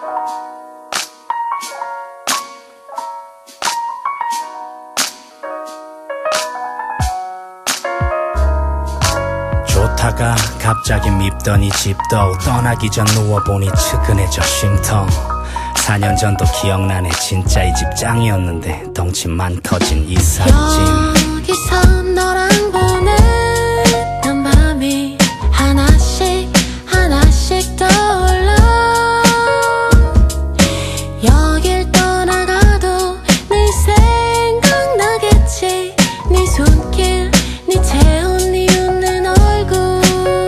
좋다가 갑자기 밉더니 집도 떠나기 전 누워보니 측은해져 쉼터 4년 전도 기억나네 진짜 이 집 짱이었는데 덩치만 터진 이 사진 여기서 너랑 보냈던 밤이 하나씩 하나씩 떠올라 여길 떠나가도 늘 생각나겠지 네 손길 네 채운 네 웃는 얼굴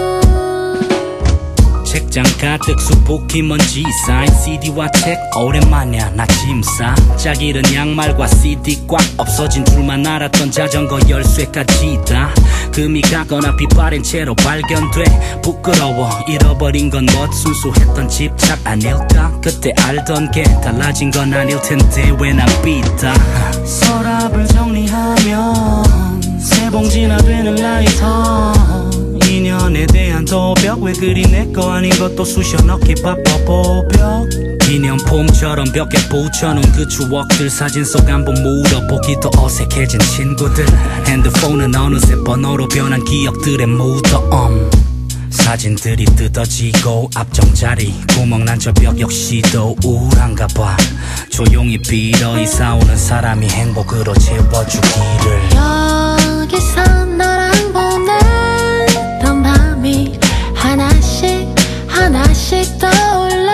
책장 가득 수북히 먼지 쌓인 CD와 책 오랜만이야 나 짐싸 짝 잃은 양말과 CD 꽉 없어진 줄만 알았던 자전거 열쇠까지 다 금이 가거나 빛바랜 채로 발견돼 부끄러워 잃어버린 건 뭐 순수했던 집착 아닐까 그때 알던 게 달라진 건 아닐 텐데 왜 난 삐다 서랍을 정리하면 세 봉지나 되는 라이터 인연에 대한 도벽 왜 그리 내 거 아닌 것도 쑤셔 넣기 바빠 보벽 기념품처럼 벽에 붙여놓은 그 추억들 사진 속 한번 물어보기도 어색해진 친구들 핸드폰은 어느새 번호로 변한 기억들의 무덤 사진들이 뜯어지고 앞정 자리 구멍난 저 벽 역시도 우울한가 봐 조용히 빌어 이사 오는 사람이 행복으로 채워주기를 여기서 너랑 보냈던 밤이 하나씩 하나씩 떠올라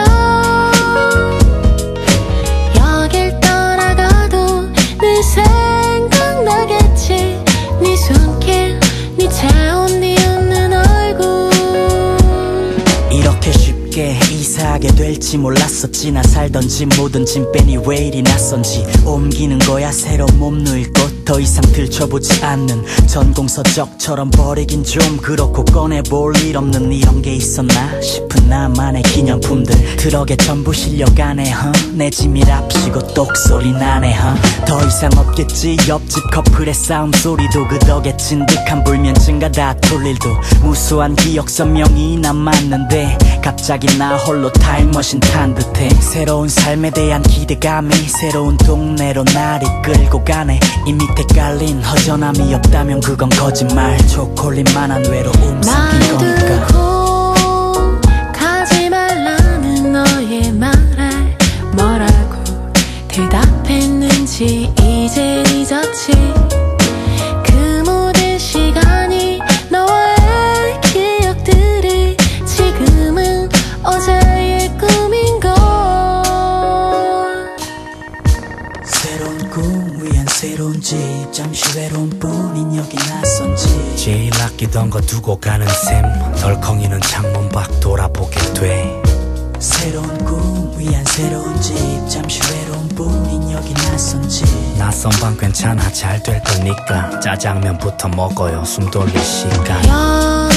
여길 떠나가도 늘 생각나겠지 네 손길 네 채운 네 웃는 얼굴 이렇게 쉽게 이사하게 될지 몰랐었지 나 살던 집 모든 짐빼니 왜 이리 낯선지 옮기는 거야 새로 몸 누일 곳 더 이상 들춰보지 않는 전공서적처럼 버리긴 좀 그렇고 꺼내볼 일 없는 이런 게 있었나 싶은 나만의 기념품들 트럭에 전부 실려가네 내 짐이랍시고 똑소리 나네 더 이상 없겠지 옆집 커플의 싸움 소리도 그 덕에 진득한 불면증과 다툴 일도 무수한 기억 선명히 남았는데 갑자기 나 홀로 타임머신 탄 듯해 새로운 삶에 대한 기대감이 새로운 동네로 날 이끌고 가네 이 밑에 깔린 허전함이 없다면 그건 거짓말 초콜릿만한 외로움 섞인 거니까 날 두고 가지 말라는 너의 말에 뭐라고 대답했는지 이제 잊었지 그 모든 시간이 너와의 기억들이 지금은 어제의 꿈인걸 새로운 꿈 위한 새로운 집 잠시 외로운 뿐인 여기 낯선 집 제일 아끼던 거 두고 가는 셈 덜컹이는 창문 밖 돌아보게 돼 새로운 꿈 위한 새로운 집 잠시 외로운 뿐인 여기 낯선 집 낯선 방 괜찮아 잘 될 거니까 짜장면부터 먹어요 숨 돌릴 시간